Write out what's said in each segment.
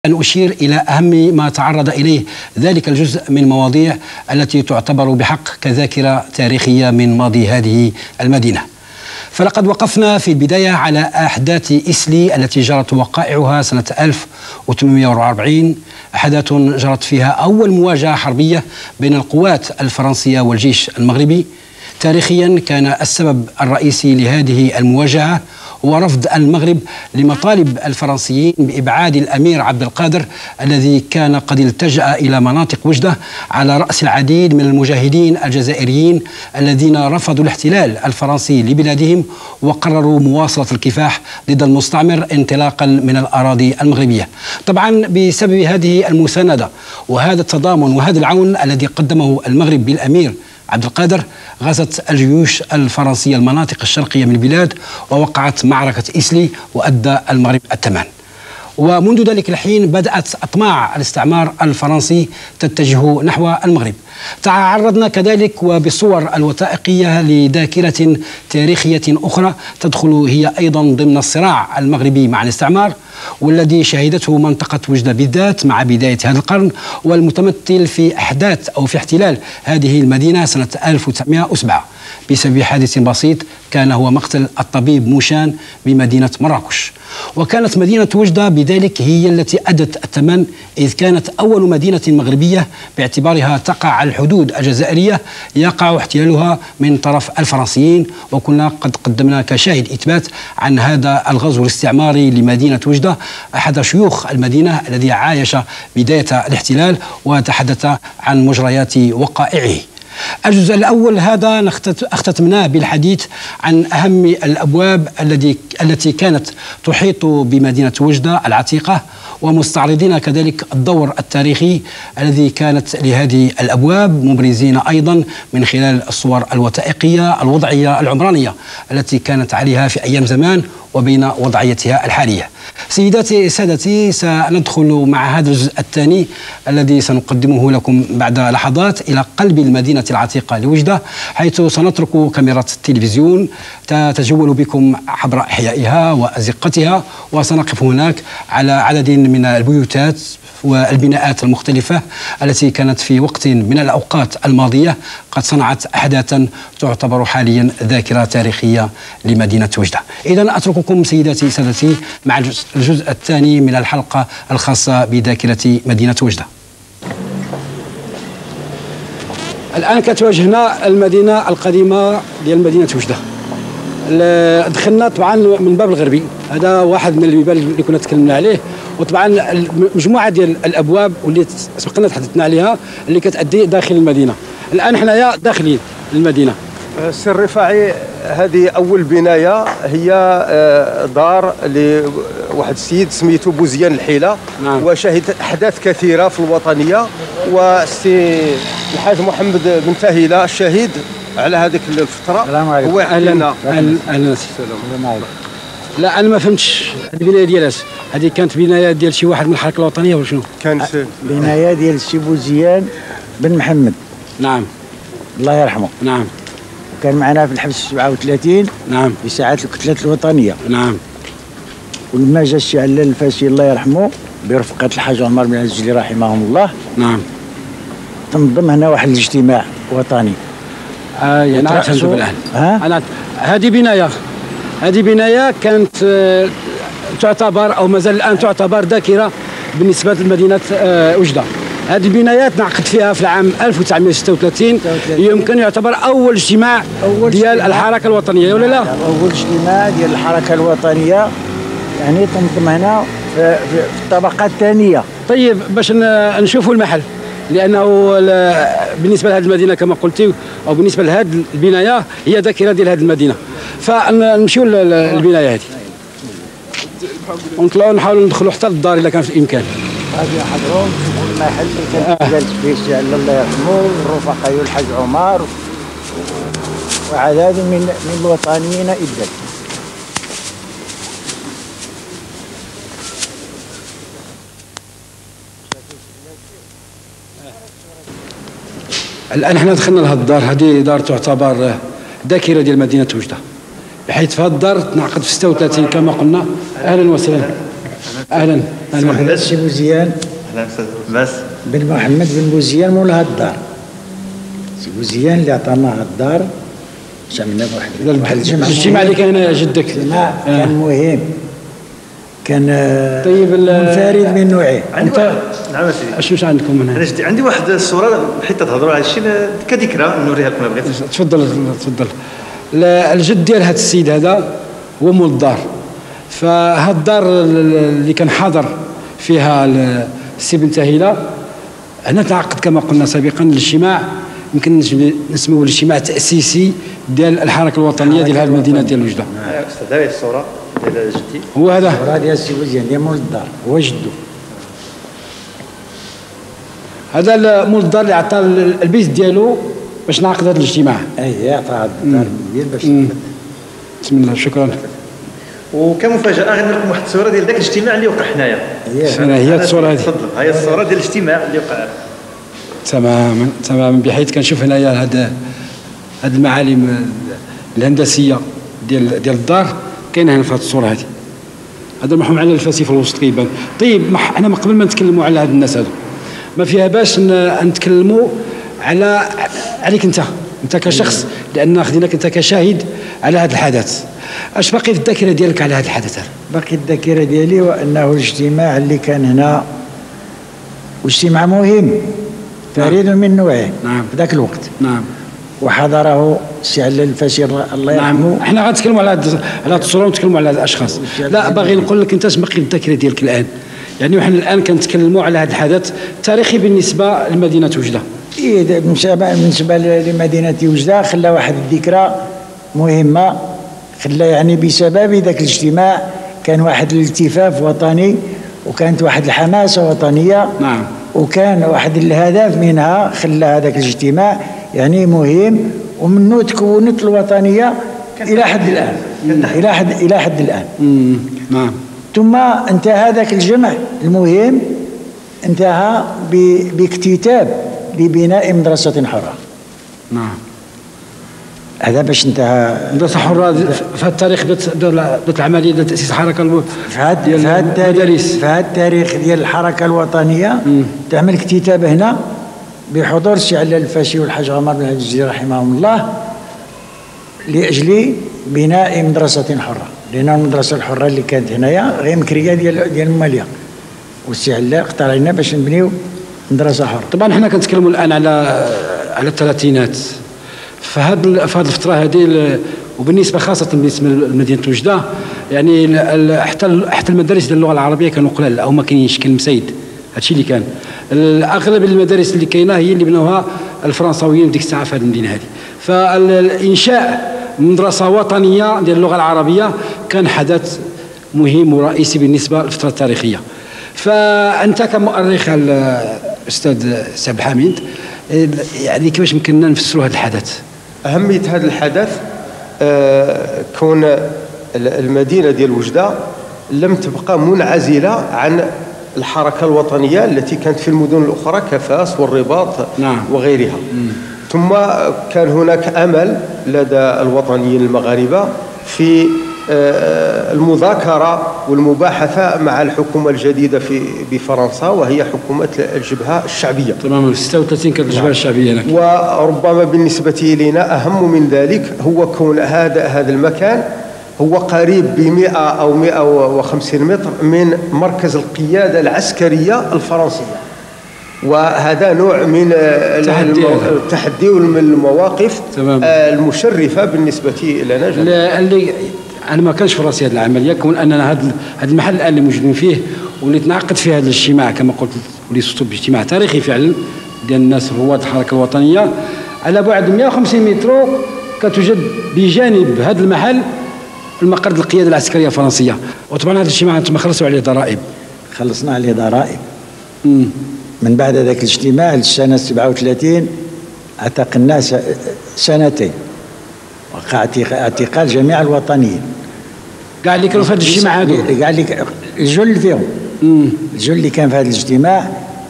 أن أشير إلى أهم ما تعرض إليه ذلك الجزء من المواضيع التي تعتبر بحق كذاكرة تاريخية من ماضي هذه المدينة. فلقد وقفنا في البداية على أحداث إسلي التي جرت وقائعها سنة 1840، أحداث جرت فيها أول مواجهة حربية بين القوات الفرنسية والجيش المغربي. تاريخيا كان السبب الرئيسي لهذه المواجهة هو رفض المغرب لمطالب الفرنسيين بإبعاد الأمير عبد القادر الذي كان قد التجأ إلى مناطق وجدة على رأس العديد من المجاهدين الجزائريين الذين رفضوا الاحتلال الفرنسي لبلادهم وقرروا مواصلة الكفاح ضد المستعمر انطلاقا من الأراضي المغربية. طبعا بسبب هذه المساندة وهذا التضامن وهذا العون الذي قدمه المغرب بالأمير عبد القادر، غزت الجيوش الفرنسية المناطق الشرقية من البلاد ووقعت معركة إسلي وأدى المغرب الثمن. ومنذ ذلك الحين بدأت أطماع الاستعمار الفرنسي تتجه نحو المغرب. تعرضنا كذلك وبالصور الوثائقية لذاكرة تاريخية أخرى تدخل هي أيضا ضمن الصراع المغربي مع الاستعمار، والذي شهدته منطقة وجدة بالذات مع بداية هذا القرن، والمتمثل في أحداث أو في احتلال هذه المدينة سنة 1907 بسبب حادث بسيط كان هو مقتل الطبيب موشان بمدينة مراكش. وكانت مدينة وجدة بذلك هي التي أدت الثمن، إذ كانت أول مدينة مغربية باعتبارها تقع على الحدود الجزائرية يقع احتلالها من طرف الفرنسيين، وكنا قد قدمنا كشاهد إثبات عن هذا الغزو الاستعماري لمدينة وجدة أحد شيوخ المدينة الذي عايش بداية الاحتلال وتحدث عن مجريات وقائعه. الجزء الأول هذا اختتمناه بالحديث عن أهم الأبواب التي كانت تحيط بمدينة وجدة العتيقة، ومستعرضين كذلك الدور التاريخي الذي كانت لهذه الأبواب، مبرزين أيضا من خلال الصور الوثائقية الوضعية العمرانية التي كانت عليها في أيام زمان وبين وضعيتها الحالية. سيداتي سادتي، سندخل مع هذا الجزء الثاني الذي سنقدمه لكم بعد لحظات إلى قلب المدينة العتيقة لوجدة، حيث سنترك كاميرات التلفزيون تتجول بكم عبر أحيائها وأزقتها، وسنقف هناك على عدد من البيوتات والبناءات المختلفة التي كانت في وقت من الأوقات الماضية قد صنعت أحداثا تعتبر حاليا ذاكرة تاريخية لمدينة وجدة. إذن أترككم سيداتي سادتي مع الجزء الثاني من الحلقة الخاصة بذاكرة مدينة وجدة. الآن كتواجهنا المدينة القديمة ديال مدينة وجدة. دخلنا طبعا من الباب الغربي، هذا واحد من البيبان اللي كنا تكلمنا عليه، وطبعا مجموعه ديال الابواب واللي سبقنا تحدثنا عليها اللي كتأدي داخل المدينه. الان حنايا داخلين المدينه. السي الرفاعي، هذه اول بنايه هي دار لواحد السيد سميتو بوزيان الحيله. نعم. وشهد احداث كثيره في الوطنيه، والسي الحاج محمد بن تاهيله الشهيد على هذيك الفتره. هو اهلا اهلا. لا انا ما فهمتش البنايه ديالها، هذه كانت بنايه ديال شي واحد من الحركه الوطنيه ولا شنو؟ كانت بنايه ديال السي بوزيان بن محمد. نعم الله يرحمه. نعم. كان معنا في الحبس 37. نعم. في ساعات القتلات الوطنيه. نعم. ولما جا السي علال الفاسي الله يرحمه برفقه الحاج عمر بن العزيزي رحمهم الله. نعم. تنظم هنا واحد الاجتماع وطني. يعني عرفت بالآن. أنا هذه بناية كانت تعتبر أو مازال الآن تعتبر ذاكرة بالنسبة لمدينة وجدة. هذه البنايات نعقد فيها في العام 1936 يمكن يعتبر أول اجتماع ديال الحركة الوطنية ولا لا؟ أول اجتماع ديال الحركة الوطنية، يعني تنظم هنا في الطبقة الثانية. طيب باش نشوفوا المحل، لأنه بالنسبة لهذه المدينة كما قلتي أو بالنسبة لهذه البناية هي ذاكرة ديال هذه المدينة، فنمشيو للبناية هذه ونطلعوا نحاولوا ندخلوا حتى للدار إذا كان في الإمكان. غادي نحضروا نشوفوا المحل اللي كان جالس فيه السي علال الله يرحمه والرفقاء الحاج عمر وعدد من الوطنيين إذن. الآن احنا دخلنا لهذه الدار، هذه دار تعتبر ذاكرة ديال مدينة وجدة، بحيث في هذه الدار تنعقد في 36 كما قلنا. أهلا وسهلا. اهلا اهلا سي بوزيان. اهلا استاذ باس بن محمد بن بوزيان مول هاد الدار. سي بوزيان اللي عطانا هاد الدار عملنا واحد الاجتماع اللي كان جدك كان مهم، كان طيب منفرد من نوعه. انت نعم سيدي اشنو عندكم هنا؟ انا عندي واحد الصوره حيت تهضروا على الشيء كذكرى نوريها لكم بغيت. تفضل تفضل. الجد ديال هذا السيد هذا هو مول الدار، فهاد الدار اللي كان حاضر فيها السي بن تهيله هنا تعقد كما قلنا سابقا الاجتماع، يمكن نسموه الاجتماع التاسيسي ديال الحركه الوطنيه ديال هذه المدينه ديال وجده. استاذ هذه الصوره ديال جدي هو هذا الصوره ديال السي بوزيان ديال مول الدار، هو جدو. هذا مول الدار اللي عطى البيت ديالو باش نعقد هذا الاجتماع. اي عطى الدار ديال باش بسم الله شكرا. وكمفاجاه غندير لكم واحد الصوره ديال ذاك الاجتماع اللي وقع حنايا. هي الصوره هذه. تفضل هي الصوره ديال الاجتماع اللي وقع. تماما تماما، بحيث كنشوف هنايا هاد المعالم الهندسيه ديال الدار كاينه هنا في هذه الصوره هذه. هذا محوم على الفاسي في الوسط كيبان. طيب احنا من قبل ما نتكلموا على هاد الناس هادو ما فيها باش نتكلموا عليك انت كشخص، لان خديناك انت كشاهد على هذا الحدث. اش باقي في الذاكره ديالك على هذا الحدث هذا؟ باقي الذاكره ديالي وانه الاجتماع اللي كان هنا واجتماع مهم فريد من نوعه في ذاك الوقت. نعم. وحضره السي علال الفاشي الله يرحمه. نعم. احنا غنتكلموا على هذه الصوره ونتكلموا على هذه الاشخاص. لا باغي نقول لك انت اش باقي في الذاكره ديالك الان؟ يعني وحنا الان كنتكلموا على هذا الحدث تاريخي بالنسبه لمدينه وجده. إيه بالنسبه لمدينه وجده خلى واحد الذكرى مهمه، خلى يعني بسبب ذاك الاجتماع كان واحد الالتفاف وطني وكانت واحد الحماسه وطنيه. نعم. وكان واحد الهدف منها خلى هذاك الاجتماع يعني مهم، ومنه تكونت الوطنيه الى حد الان. الى حد الان. نعم. ثم انتهى ذاك الجمع المهم انتهى باكتتاب لبناء مدرسة حرة. نعم. هذا باش انتهى مدرسة حرة في هذا التاريخ بدات العملية ديال تأسيس الحركة في هذا التاريخ ديال الحركة الوطنية تعمل اكتتاب هنا بحضور السي علال الفاشي والحاج عمر بن الجزيري رحمهم الله لأجل بناء مدرسة حرة، لأن المدرسة الحرة اللي كانت هنايا غير مكرية ديال المالية، والسي علال اقترح لنا باش نبنيو مدرسة حرة. طبعا حنا كنتكلموا الآن على الثلاثينات، فهاد الفترة هذه وبالنسبة خاصة بالنسبة لمدينة وجدة يعني حتى المدارس ديال اللغة العربية كانوا قلال أو ما كاينينش، كان مسيد. هادشي اللي كان اغلب المدارس اللي كاينه هي اللي بنوها الفرنساويين في ديك الساعه في هذه المدينه هذه. فالانشاء مدرسه وطنيه ديال اللغه العربيه كان حدث مهم ورئيسي بالنسبه للفتره التاريخيه. فانت كمؤرخ الاستاذ عبد الحميد يعني كيفاش يمكننا نفسروا هذا الحدث؟ اهميه هذا الحدث كون المدينه ديال وجده لم تبقى منعزله عن الحركة الوطنية التي كانت في المدن الأخرى كفاس والرباط. نعم. وغيرها. ثم كان هناك أمل لدى الوطنيين المغاربة في المذاكرة والمباحثة مع الحكومة الجديدة بفرنسا، وهي حكومة الجبهة الشعبية. تماما. 36 كانت الجبهة الشعبية هناك. وربما بالنسبة لنا أهم من ذلك هو كون هذا المكان هو قريب ب100 أو 150 متر من مركز القيادة العسكرية الفرنسية، وهذا نوع من التحدي والمواقف المشرفة بالنسبة لنا جميعا. اللي أنا ما كانش في راسي هذه العملية، كون أننا هذا المحل الآن اللي موجودين فيه واللي تنعقد فيه هذا الاجتماع كما قلت واللي صوتوا باجتماع تاريخي فعلا ديال الناس رواد الحركة الوطنية، على بعد 150 متر كتوجد بجانب هذا المحل المقر القيادة العسكرية الفرنسية. وطبعا هذا الاجتماع انتم خلصوا عليه ضرائب. خلصنا عليه ضرائب. من بعد ذاك الاجتماع للسنة 37 اعتقلنا سنتين، وقع اعتقال جميع الوطنيين. كاع اللي كانوا في هذا الاجتماع هذو؟ كاع اللي الجل فيهم. الجل اللي كان في هذا الاجتماع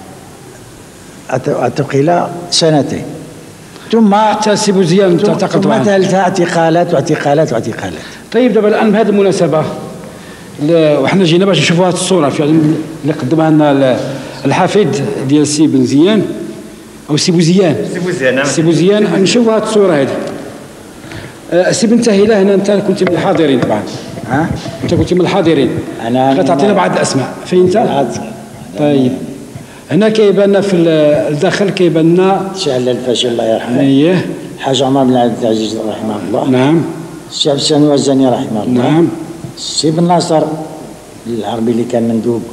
اعتقل سنتين. ثم حتى سي بوزيان تعتقل. ثم تالتها اعتقالات واعتقالات واعتقالات. طيب دابا الان بهذه المناسبه وحنا جينا باش نشوفوا هذه الصوره فعلا اللي قدمها لنا الحفيد ديال سي بنزيان او سي بوزيان. سي بوزيان نشوفوا هذه الصوره هذه. سي بن تهيله هنا انت كنت من الحاضرين طبعا. انت كنت من الحاضرين. انا غتعطينا بعض الاسماء فين انت؟ طيب هنا كيبان لنا في الداخل كيبان لنا شعل الفاشي الله يرحمه. اييه. حاج عمر بن عبد العزيز رحمه الله. نعم. السي عبد السلام الوزاني رحمه الله. نعم. السي بن ناصر العربي اللي كان مندوب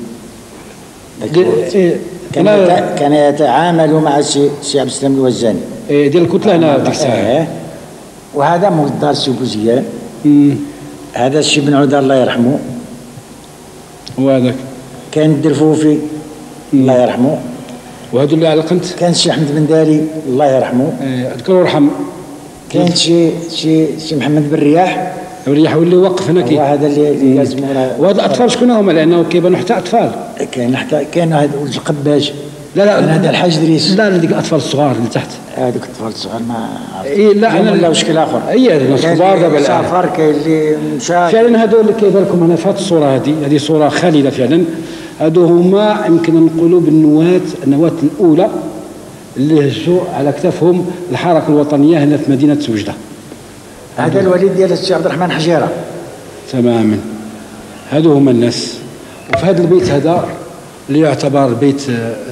كان يتعامل مع السي عبد السلام الوزاني ديال الكتله هنا ديك الساعه. وهذا مقدار السي بوزيان. هذا السي بن عودة الله يرحمه. وهذاك كان الدرفوفي الله يرحمه. وهذو اللي على القنت كان السي احمد بن داري الله يرحمه. اذكر وارحم. كان سي محمد بن رياح. الرياح هو اللي وقف هنا هو هذا اللي لازم. وهذا الاطفال شكون هما لانه كيبانوا حتى اطفال. كان هذا ولد القباج. لا هذا الحاج دريس. لا هذيك الاطفال الصغار اللي تحت. هذوك الاطفال الصغار ما لا انا لا مشكل اخر. الناس كبار دابا سافر كاين اللي مشى فعلا. هذول اللي كيبان لكم هنا في هذه الصوره هذه صوره خالده فعلا. هذو هما يمكن نقولوا النواه الاولى اللي هزوا على كتافهم الحركه الوطنيه هنا في مدينه وجده. هذا الوليد ديال السي عبد الرحمن حجيره. تماما. هذو هما الناس. وفي هذا البيت هذا اللي يعتبر بيت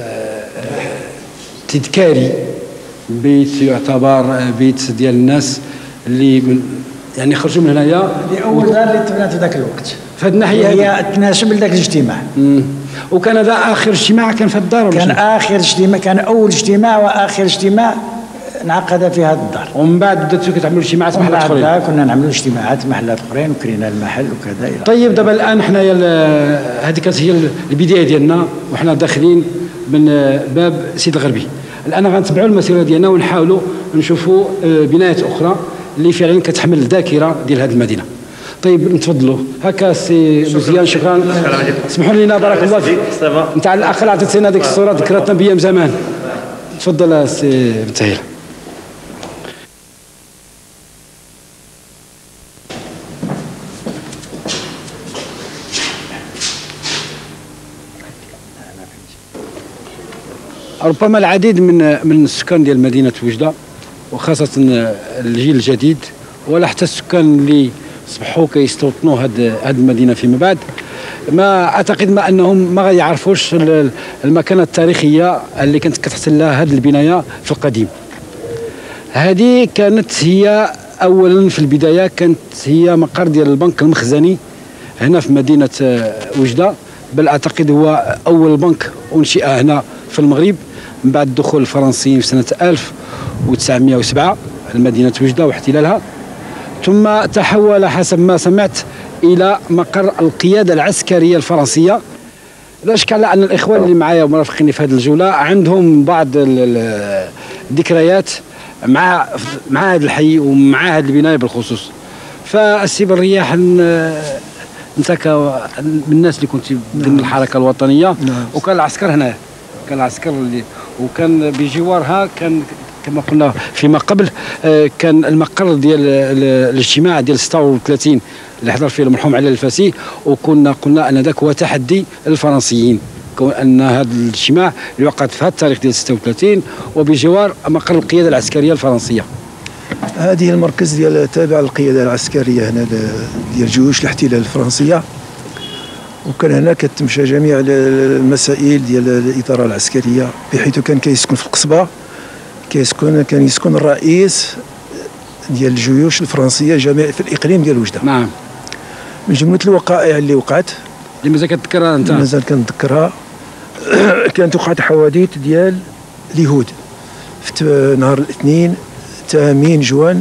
تذكاري، بيت يعتبر بيت ديال الناس اللي يعني خرجوا من هنايا. هذه اول دار اللي تبنات في ذاك الوقت في هذه الناحيه هي تناسب لذاك الاجتماع. وكان هذا اخر اجتماع كان في الدار ولا كان اخر اجتماع؟ كان اول اجتماع واخر اجتماع انعقد في هذا الدار. ومن بعد بداتوا كتعملوا اجتماعات محلات اخرين. كنا نعملوا اجتماعات محلات اخرين وكرينا المحل وكذا. طيب دابا الان حنايا هذه كانت هي البدايه ديالنا وحنا داخلين من باب سيد الغربي. الان غنتبعوا المسيره ديالنا ونحاولوا نشوفوا بنايات اخرى اللي فعلا كتحمل الذاكره ديال هذه المدينه. طيب نتفضلوا هكا سي مزيان. شكرا. اسمحوا لنا بارك الله فيك. انت على الاقل عطيتينا هذيك الصوره ذكرتنا بايام زمان. تفضل سي بتهيل. ربما العديد من السكان ديال مدينه وجده وخاصه الجيل الجديد ولا حتى السكان اللي صبحوا كيستوطنوا هذه المدينه فيما بعد ما اعتقد ما انهم ما غيعرفوش المكانه التاريخيه اللي كانت كتحتلها هذه البنايه في القديم. هذه كانت هي اولا في البدايه كانت هي مقر ديال البنك المخزني هنا في مدينه وجده، بل اعتقد هو اول بنك انشئ هنا في المغرب من بعد دخول الفرنسيين في سنه 1907 لمدينه وجده واحتلالها، ثم تحول حسب ما سمعت الى مقر القياده العسكريه الفرنسيه. لا شك على ان الاخوان اللي معايا ومرافقيني في هذه الجوله عندهم بعض الذكريات مع هذا الحي ومع هذه البنايه بالخصوص. فالسي بن رياح انت من الناس اللي كنت ضمن الحركه الوطنيه وكان العسكر هنا، كان العسكر اللي وكان بجوارها كان كما قلنا فيما قبل كان المقر ديال الاجتماع ديال 36 اللي حضر فيه المرحوم علي الفاسي، وكنا قلنا ان ذاك هو تحدي للفرنسيين ان هذا الاجتماع يعقد في هذا التاريخ ديال 36 وبجوار مقر القياده العسكريه الفرنسيه. هذه المركز ديال تابع للقياده العسكريه هنا ديال جيوش الاحتلال الفرنسيه، وكان هنا كتمشى جميع المسائل ديال الاداره العسكريه، بحيث كان كيسكن في القصبه كان يسكن الرئيس ديال الجيوش الفرنسيه جميع في الاقليم ديال وجده. نعم. من جمله الوقائع اللي وقعت اللي مازال كتذكرها انت؟ مازال كنتذكرها. كانت وقعت حوادث ديال اليهود في نهار الاثنين 8 جوان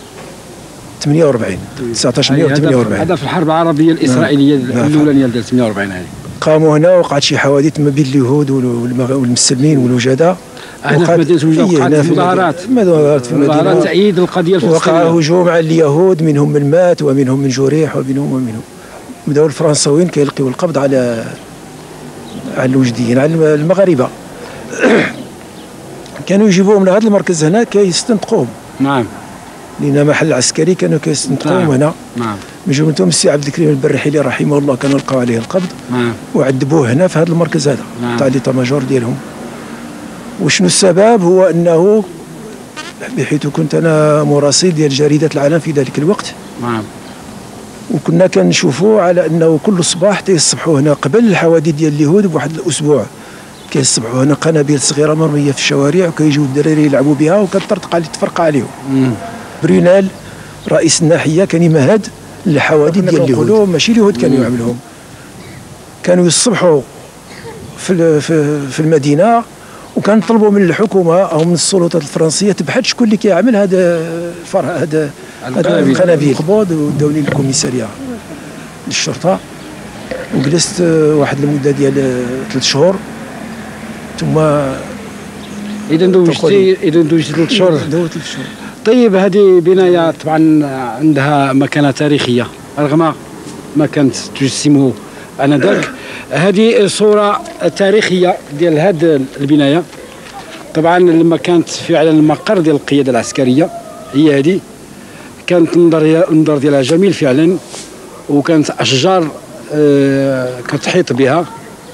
48 1948. هذا في الحرب العربيه الاسرائيليه الاولانيه ديال 48. هذه قاموا هنا وقعت شي حوادث ما بين اليهود والمسلمين والوجداء. هنا في مدينه وجده وقعت مظاهرات في المدينه تأييد القضيه الفلسطينيه. وقع هجوم على اليهود، منهم من مات ومنهم من جريح ومنهم بداو الفرنساويين كيلقيو القبض على الوجديين على المغاربه. كانوا يجيبوهم لهذا المركز هنا كيستنطقوهم. نعم. لأن محل عسكري كانوا كيستنطقوهم هنا. نعم. من جملتهم السي عبد الكريم البرحيلي رحمه الله، كانوا لقاو عليه القبض وعذبوه هنا في هذا المركز هذا تاع ليطا ماجور ديالهم. وشنو السبب؟ هو انه بحيث كنت انا مراسل ديال جريده العالم في ذلك الوقت، وكنا كنشوفوا على انه كل صباح تيصبحوا هنا قبل الحوادث ديال اليهود بواحد الاسبوع كيصبحوا هنا قنابل صغيره مرميه في الشوارع، وكيجيو الدراري يلعبوا بها وكتفرقع عليهم. برينال رئيس الناحيه كان يمهد للحوادث ديال اليهود، ماشي اليهود كانوا يعملوهم. كانوا يصبحوا في المدينه، وكنطلبوا من الحكومه او من السلطات الفرنسيه تبحث شكون اللي كيعمل هذا القنابل. قبض وداوني للكوميساريه للشرطه، وجلست واحد المده ديال 3 شهور. ثم اذا دوزتي 3 شهور. طيب، هذه بنايه طبعا عندها مكانه تاريخيه رغم ما كانت تجسمه انذاك. هذه صوره تاريخيه ديال هذه البنايه. طبعا لما كانت فعلا المقر ديال القياده العسكريه هي هذه، كانت المنظر ديالها جميل فعلا، وكانت اشجار كتحيط بها.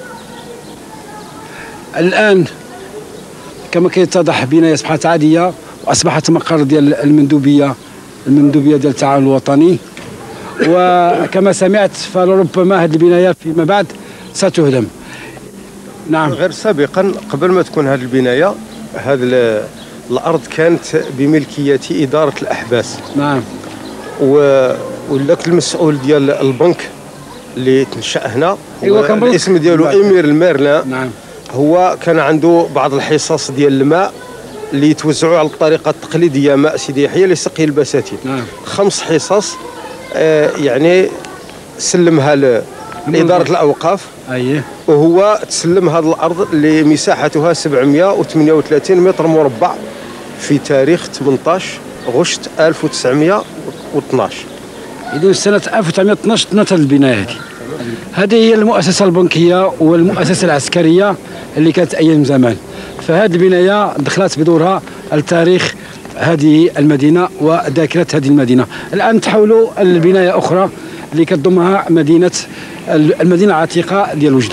الان كما كيتضح بنايه اصبحت عاديه، واصبحت مقر ديال المندوبيه ديال التعاون الوطني. وكما سمعت فلربما هذه البنايه فيما بعد ستهدم. نعم. غير سابقا قبل ما تكون هذه البنايه، هذه الارض كانت بملكيه اداره الاحباس. نعم. ولك المسؤول ديال البنك اللي تنشأ هنا، ايوا كان الاسم ديالو امير الميرلان. نعم. هو كان عنده بعض الحصص ديال الماء اللي يتوزعوا على الطريقه التقليديه، ماء سيدي يحيى لسقي البساتين. نعم. 5 حصص يعني سلمها لإدارة الأوقاف. أيه. وهو تسلم هذه الأرض اللي مساحتها 738 متر مربع في تاريخ 18 غشت 1912. إذن سنة 1912 تنت البناية هذه هي المؤسسة البنكية والمؤسسة العسكرية اللي كانت أيام زمان. فهذه البناية دخلت بدورها التاريخ هذه المدينة وذاكرة هذه المدينة. الآن تحولوا البناية أخرى اللي كتضمها المدينة العتيقة ديال وجدة.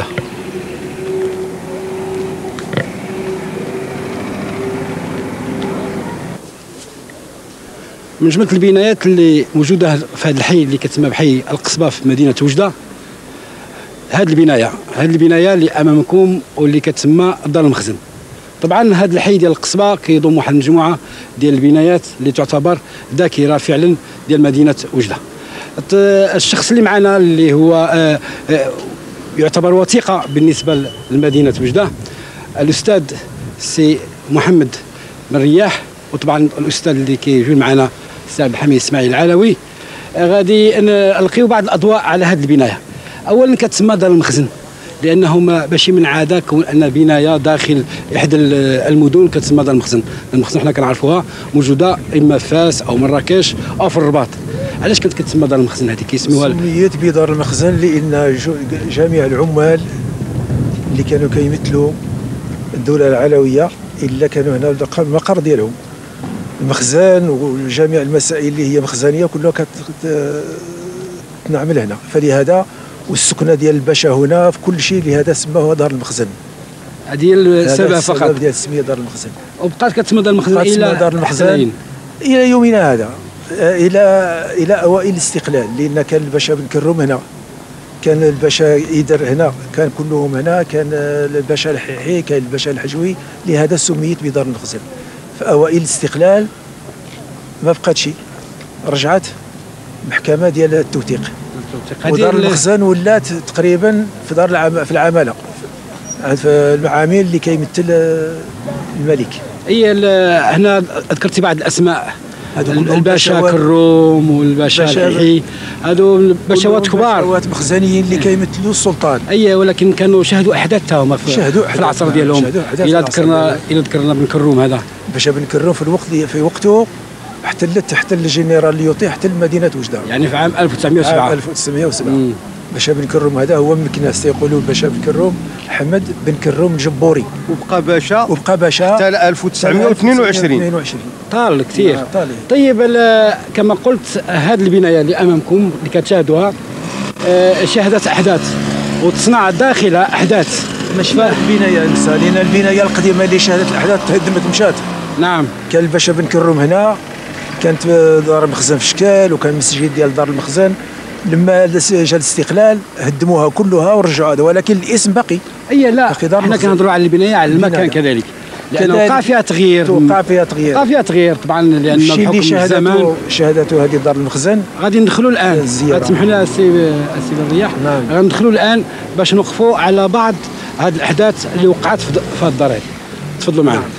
من جملة البنايات اللي موجودة في هذا الحي اللي كتسمى بحي القصبة في مدينة وجدة، هذه البناية اللي أمامكم واللي كتسمى دار المخزن. طبعا هذا الحي ديال القصبة كيضم واحد المجموعة ديال البنايات اللي تعتبر ذاكرة فعلا ديال مدينة وجدة. الشخص اللي معنا اللي هو يعتبر وثيقة بالنسبة لمدينة وجدة، الأستاذ سي محمد بن رياح، وطبعا الأستاذ اللي كيجي معنا السي عبد الحميد اسماعيل العلوي. غادي نلقيو بعض الأضواء على هذه البناية. أولا كتسمى دار المخزن لأنه ماشي من عادة كون أن بناية داخل إحدى المدن كتسمى دار المخزن. المخزن حنا كنعرفوها موجودة إما في فاس أو مراكش أو في الرباط. علاش كانت كتسمى دار المخزن هذه كيسموها؟ سميت بدار المخزن لأن جميع العمال اللي كانوا كيمثلوا الدولة العلوية إلا كانوا هنا المقر ديالهم. المخزن وجميع المسائل اللي هي مخزنية كلها كتنعمل هنا، فلهذا والسكنة ديال الباشا هنا في كل شيء، لهذا سموها دار المخزن. هذه السبب فقط. السبب ديال التسمية دار المخزن. وبقات كتسمى دار المخزن إلى دار المخزن إلى يومنا هذا، إلى أوائل الاستقلال، لأن كان الباشا بن كروم هنا، كان الباشا يدر هنا، كان كلهم هنا، كان الباشا الحيحي، كان الباشا الحجوي، لهذا سميت بدار المخزن. في أوائل الاستقلال ما بقات شيء، رجعت محكمة ديال التوثيق، ودار المخزن ولات تقريبا في في العمالة، في المعامل اللي كيمثل الملك. هي هنا ذكرتي بعض الأسماء، الباشا كروم والباشا الحيحي، هادو باشوات كبار، باشوات مخزنيين اللي كيمثلوا السلطان. ولكن كانوا شاهدوا احداث تاهما في العصر ديالهم. الى ذكرنا بن كروم، هذا باشا بن كروم في وقته احتل الجنرال ليوطي احتل مدينه وجده، يعني في عام 1907. باشا بن كروم هذا هو من كناس يقولوا باشا بن كروم أحمد بن كروم الجبوري، وبقى باشا حتى حتى 1922. طال كثير. طالي. طيب كما قلت هذه البنايه اللي امامكم اللي كتشاهدوها شهدت احداث وتصنع داخلها احداث. ماشي البنايه نسا، لان البنايه القديمه اللي شهدت الاحداث تهدمت مشات. نعم. كان الباشا بن كروم هنا، كانت دار المخزن في شكال، وكان مسجد ديال دار المخزن. لما جا الاستقلال هدموها كلها ورجعوا هذا، ولكن الاسم باقي. اي لا، احنا كنهضروا على البنايه على المكان كذلك، لانه وقع فيها تغيير. وقع فيها تغيير طبعا، لان الشيء اللي شهدته هذه دار المخزن. غادي ندخلوا الان، تسمح لنا السي الرياح. نعم. غادي ندخلوا الان باش نوقفوا على بعض هذه الاحداث اللي وقعت في هذه الدار هذه. تفضلوا معنا. نعم.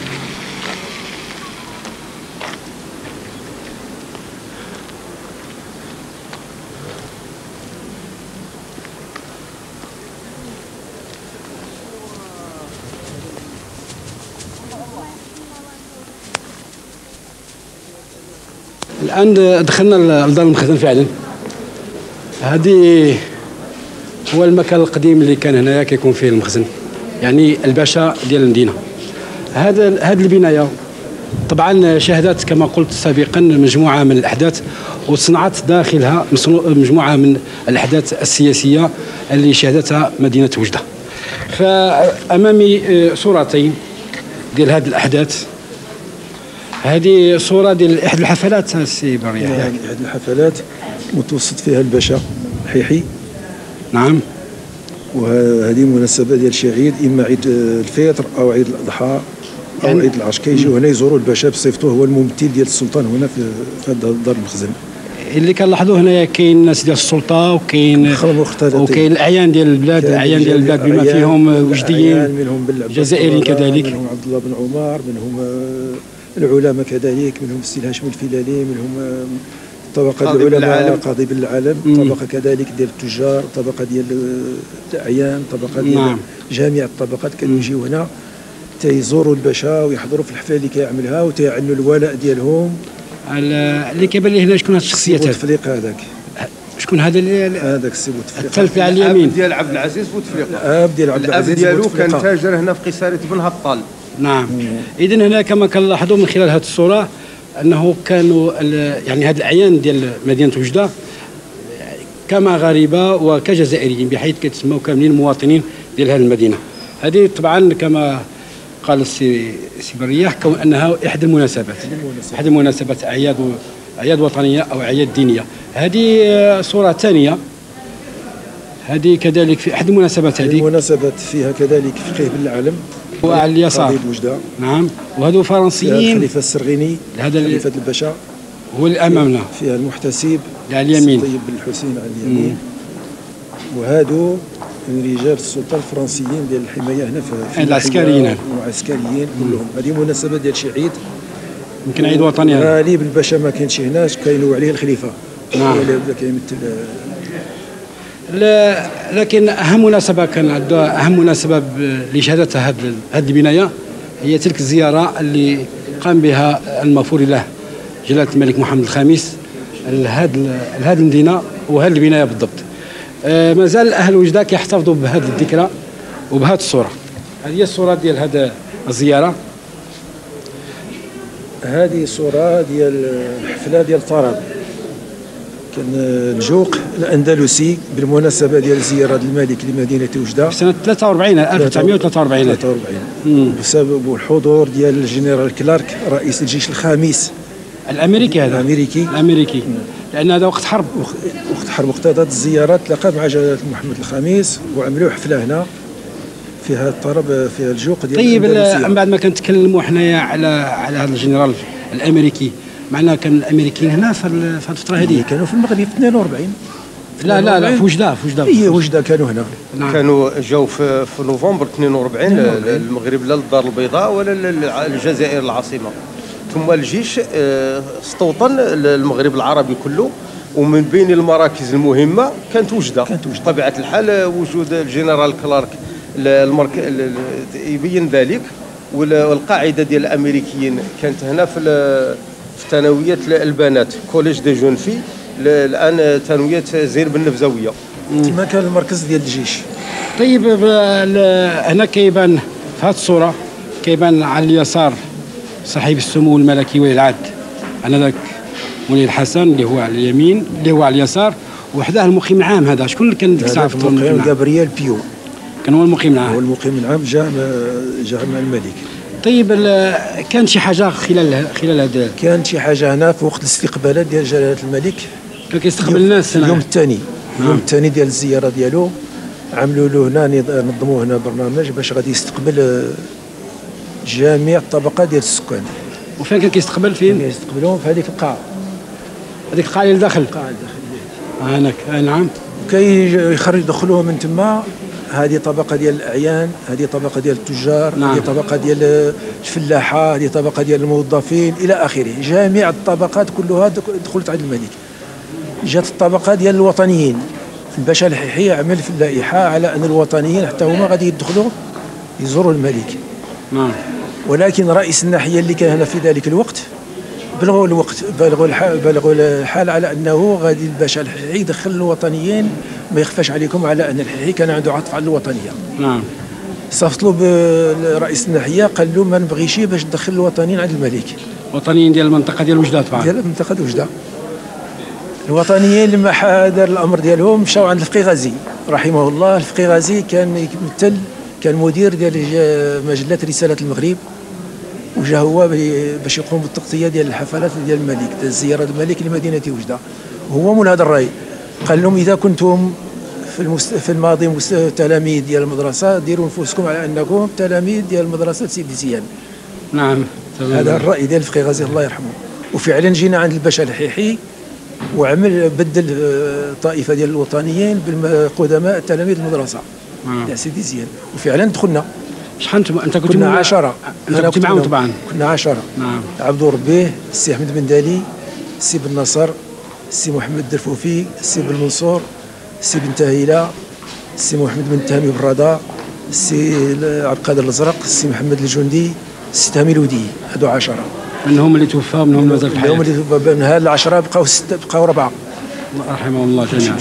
الآن دخلنا لدار المخزن فعلا. هذه هو المكان القديم اللي كان هنايا كيكون فيه المخزن، يعني الباشا ديال المدينة. هذه البناية طبعا شهدت كما قلت سابقا مجموعة من الأحداث، وصنعت داخلها مجموعة من الأحداث السياسية اللي شهدتها مدينة وجدة. فأمامي صورتين ديال هذه الأحداث. هذه صورة ديال إحدى الحفلات السي بريح. يعني إحدى الحفلات متوسط فيها الباشا حيحي. نعم. وهذه مناسبة ديال شي عيد، إما عيد الفطر أو عيد الأضحى أو يعني عيد العشر، كيجيو هنا يزوروا الباشا بصفته هو الممثل ديال السلطان هنا في دار المخزن. اللي كنلاحظوا هنايا كاين الناس ديال السلطه، وكاين الاعيان ديال البلاد، الاعيان ديال البلاد بما فيهم وجديين، منهم الجزائريين كذلك، منهم عبد الله بن عمر، منهم العلماء كذلك، منهم السي هاشم الفيلالي، منهم طبقة العلماء قاضي بالعالم، طبقة كذلك ديال التجار، طبقة ديال الأعيان، طبقة ديال جميع الطبقات كانوا يجيو هنا تيزوروا الباشا ويحضروا في الحفلة اللي كيعملها وتيعنوا الولاء ديالهم. اللي كيبان لي هنا شكون هاد الشخصيات؟ بوتفليقة هذاك. شكون هذا اللي هذاك السي بوتفليقة الثالث على اليمين؟ الاب ديال عبد العزيز بوتفليقة. الاب ديال عبد العزيز الاب ديالو كان تاجر هنا في قصيرة بن هطال. نعم. اذا هنا كما كنلاحظوا من خلال هذه الصوره انه كانوا يعني هذه الاعيان ديال مدينه وجده كمغاربه وكجزائريين، بحيث كيتسموا كاملين مواطنين ديال هذه المدينه. هذه طبعا كما قال السي برياح كون انها احدى المناسبات اعياد وطنيه او اعياد دينيه. هذه صوره ثانيه، هذه كذلك في احد المناسبات. هذه المناسبات فيها كذلك فقيه بالعالم وعلى اليسار وجدة. نعم. وهذو فرنسيين. الخليفه السرغيني، هذا خليفه الباشا هو اللي امامنا. فيها المحتسب على اليمين، طيب بن الحسين على اليمين. وهادو من رجال السلطه الفرنسيين ديال الحمايه هنا في العسكريين والعسكريين كلهم. هذه مناسبه ديال شي عيد، يمكن عيد وطني. غالب الباشا ما كاينش هناش، كاينوا عليه الخليفه. نعم. هو اللي بدا كيمثل. لكن اهم مناسبه اللي شهدتها هذه البنايه هي تلك الزياره اللي قام بها المغفور له جلاله الملك محمد الخامس لهذه المدينه وهذه البنايه بالضبط. مازال اهل وجده كيحتفظوا بهذه الذكرى وبهذه الصوره. هذه هي الصوره ديال هذه الزياره. هذه صوره ديال الحفله ديال الطرب، كان الجوق الاندلسي بالمناسبه ديال زياره الملك لمدينه وجده في سنه 1943 بسبب الحضور ديال الجنرال كلارك رئيس الجيش الخامس الامريكي. هذا الامريكي لان هذا وقت حرب. اقتضت الزياره، تلاقى مع جلاله محمد الخامس وعملوا حفله هنا فيها الطرب، فيها الجوق ديال طيب من بعد ما كنتكلموا حنايا على هذا الجنرال الامريكي، معنا كان الامريكيين هنا في الفتره هذه كانوا في المغرب في 42. لا في وجده. هي وجده كانوا هنا. نعم. كانوا جاو في نوفمبر 42 المغرب، لا للدار البيضاء ولا للجزائر العاصمه. ثم الجيش استوطن المغرب العربي كله، ومن بين المراكز المهمه كانت وجده. بطبيعه الحال وجود الجنرال كلارك يبين ذلك. والقاعده ديال الامريكيين كانت هنا في ثانويه البنات، كوليج دي جون في، الان ثانويه زين بن نفزاويه. كما كان المركز ديال الجيش. طيب هنا كيبان في هذه الصوره كيبان على اليسار صاحب السمو الملكي ولي العهد انذاك مولاي الحسن اللي هو على اليمين اللي هو على اليسار، وحداه المقيم العام. هذا شكون اللي كان ديك الساعه في المقيم العام؟ غابرييل بيو كان هو المقيم العام. هو المقيم العام جاء مع الملك. طيب كان شي حاجه خلال هذا؟ كان شي حاجه هنا في وقت الاستقبالات ديال جلاله الملك، كان كيستقبل الناس هنا اليوم الثاني ديال الزياره ديالو. عملوا له هنا نظموا هنا برنامج باش غادي يستقبل جميع الطبقات ديال السكان. وفين كان كيستقبل؟ فين كيستقبلوهم؟ في هذيك القاعه، هذيك القاعه اللي لداخل. القاعه الداخليه هناك. نعم. كيخرج يدخلوهم من تما. هذه طبقه ديال الاعيان، هذه طبقه ديال التجار، نعم. هذه طبقه ديال الفلاحه، هذه طبقه ديال الموظفين الى اخره. جميع الطبقات كلها دخلت عند الملك. جات الطبقه ديال الوطنيين. الباشا الحيحي عمل في اللائحه على ان الوطنيين حتى هما غادي يدخلوا يزوروا الملك. نعم. ولكن رئيس الناحيه اللي كان هنا في ذلك الوقت بلغوا الحال على انه غادي الباشا الحيحي يدخل الوطنيين. ما يخفاش عليكم على ان الحيحي كان عنده عطف على الوطنيه. نعم. صيفط له برئيس الناحيه قال له ما نبغيش باش تدخل الوطنيين عند الملك. وطنيين ديال المنطقه ديال وجده طبعا. ديال منطقه وجده. الوطنيين لما دار الامر ديالهم مشاو عند الفقي غازي رحمه الله. الفقي غازي كان يمثل، كان مدير ديال مجله رساله المغرب، وجا هو باش يقوم بالتغطيه ديال الحفلات ديال الملك، ديال زياره الملك لمدينه وجده. وهو من هذا الراي قال لهم اذا كنتم في الماضي تلاميذ ديال المدرسه ديروا نفوسكم على انكم تلاميذ ديال مدرسه سيدي زيان. نعم. هذا الراي ديال الفقي غازي الله يرحمه. وفعلا جينا عند الباشا الحيحي وعمل بدل الطائفه ديال الوطنيين بالقدماء تلاميذ المدرسه تاع سيدي زيان. وفعلا دخلنا. شحال انت كنت؟ كنا 10. انت كنت معاهم طبعا؟ كنا 10. نعم. عبد ربيه، السي احمد بن دالي، السي بن نصر، السي محمد الدرفوفي، السي بن منصور، السي بن تاهيله، السي محمد بن تهامي بالرضا، السي عبد القادر الازرق، السي محمد الجندي، السي تامي الودي. هذو 10. منهم اللي توفى ومنهم مازال في الحياه. منهم اللي توفى. من هاد ال10 بقاو 4. الله يرحمهم الله جميعا.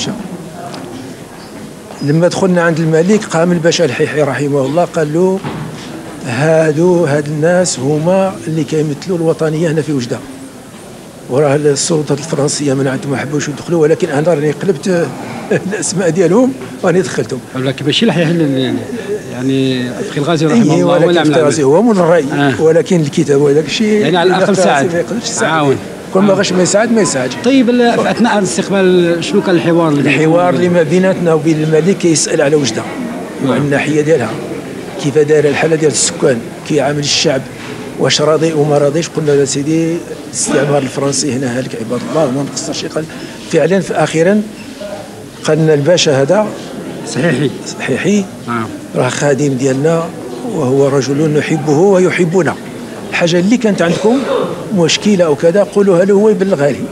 لما دخلنا عند الملك قام الباشا الحيحي رحمه الله قال له هاد الناس هما اللي كيمثلوا الوطنيه هنا في وجده، وراه السلطات الفرنسيه منعتهم ما حبوش يدخلوا، ولكن انا راني قلبت الاسماء ديالهم وراني دخلتهم. ولكن ماشي الحيحي يعني الفقي الغازي رحمه الله هو اللي عمل. هو من الراي. ولكن الكتاب وهذاك الشيء يعني على الاقل ساعد. عاون. كل ما غاش ما يساعدش. طيب في اثناء الاستقبال شنو كان الحوار؟ الحوار اللي ما بيناتنا وبين الملك كيسال على وجده وعلى الناحيه ديالها، كيف دايره الحاله ديال السكان، كيعامل الشعب، واش راضي وما راضيش. قلنا له سيدي الاستعمار الفرنسي هنا هلك عباد الله وما نقصرش. قال فعلا اخيرا قال لنا الباشا هذا صحيحي راه خادم ديالنا وهو رجل نحبه ويحبنا. الحاجه اللي كانت عندكم مشكله او كذا قولوها له هو يبلغها لي.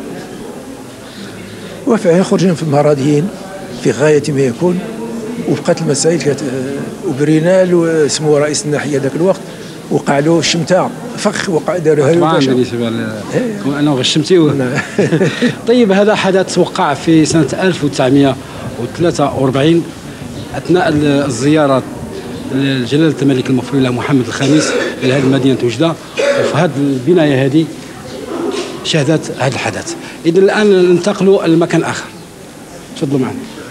وفعلا خرجنا في المراضيين في غايه ما يكون. وبقات المسائل وبرينا له اسمه رئيس الناحيه ذاك الوقت وقع له الشمتاء فخ وقع دارها له طبعا بالنسبه انه غشمتيوه. طيب هذا حدث وقع في سنه 1943 اثناء الزياره لجلاله الملك المفروض له محمد الخامس الى هذه مدينه وجده، وفي هذه البنايه هذه شهدت هذا الحدث. اذا الان ننتقلوا لمكان اخر. تفضلوا معنا.